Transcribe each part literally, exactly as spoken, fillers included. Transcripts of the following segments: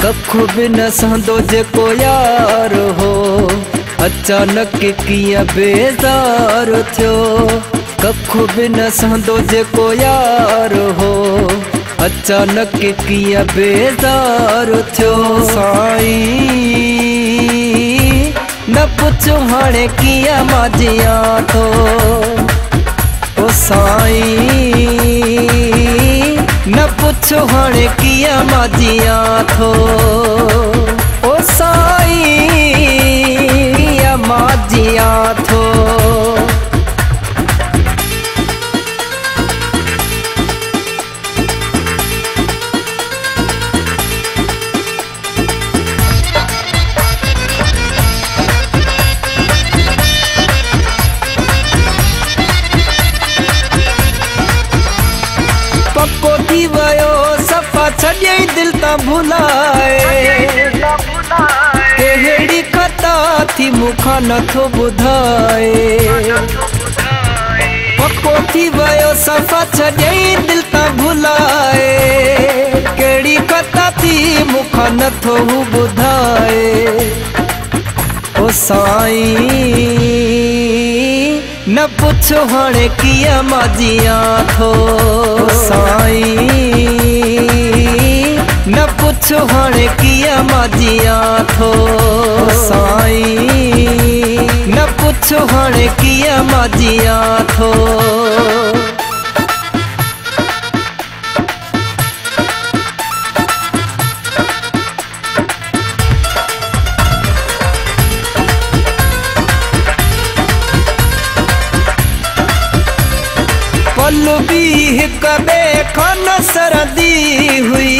कखु भी न सहंदो जेको यार हो, अचानक कीअं बेज़ार थियो। कखु भी न सहंदो जेको यार हो, अचानक कीअं बेज़ार थियो। साईं न पुछो हाणे कीअं मां जियां थो। ओ साईं न पुछो हाणे कीअं मां जियां थो। ओ साईं मां जियां थो। पक्को थी वयो सफ़ा छॾियई दिल तां भुलाए। कहिड़ी खता थी मूंखां नथो ॿुधाए। पक्को थी वयो सफ़ा छॾियई दिल तां भुलाए। कहिड़ी खता थी मूंखां नथो ॿुधाए। ओ साईं न पुछो हाणे कीअं मां जियां थो। साईं न पुछो हाणे कीअं मां जियां थो। साईं न पुछो हाणे कीअं मां जियां थो। पल भी हिक ॿिए खां न सरंदी हुई।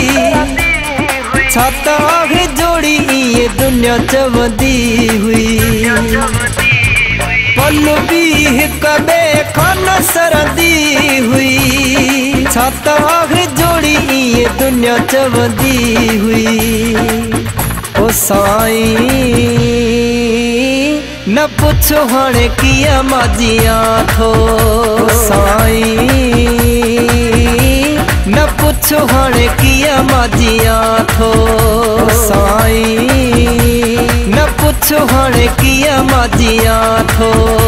छाता आहे जोड़ी इहे दुनिया चवंदी हुई। पल भी हिक ॿिए खां न सरंदी हुई। छाता आहे जोड़ी इहे दुनिया चवंदी हुई। ओ साईं न पुछो हाणे कीअं मां जियां थो। साईं न पुछो हाणे कीअं मां जियां थो। साईं न पुछो हाणे कीअं मां जियां थो।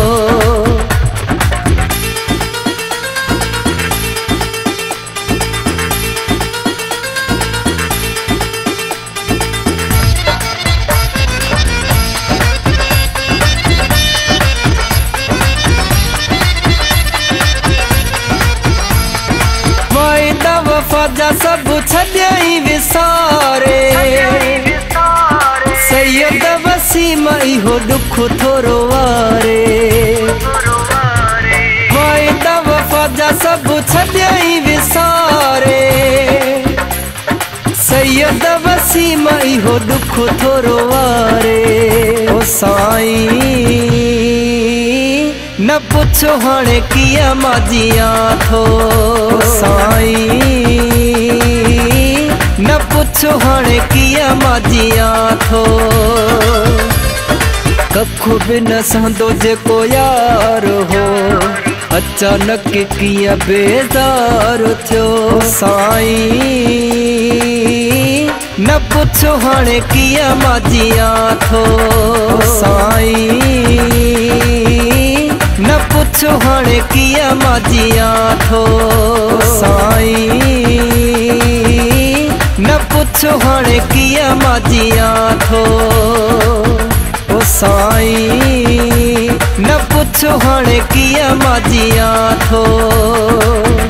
वफ़ा सब छॾियई विसारे। सैयद वसीम इहो दुख थोरो वारे। वाइदा वफ़ा सब छॾियई विसारे। सैयद वसीम इहो दुख थोरो वारे। ओ साईं न पुछो हाणे कीअं मां जियां थो। साईं न पुछो हाणे कीअं मां जियां थो। कखु भी न सहंदो जेको यार हो, अचानक कीअं बेज़ार थियो। साईं न पुछो हाणे कीअं मां जियां थो। साईं न पुछो हाणे कीअं मां जियां थो। साईं न पुछो हाणे कीअं मां जियां थो। ओ साईं न पुछो हाणे कीअं मां जियां थो।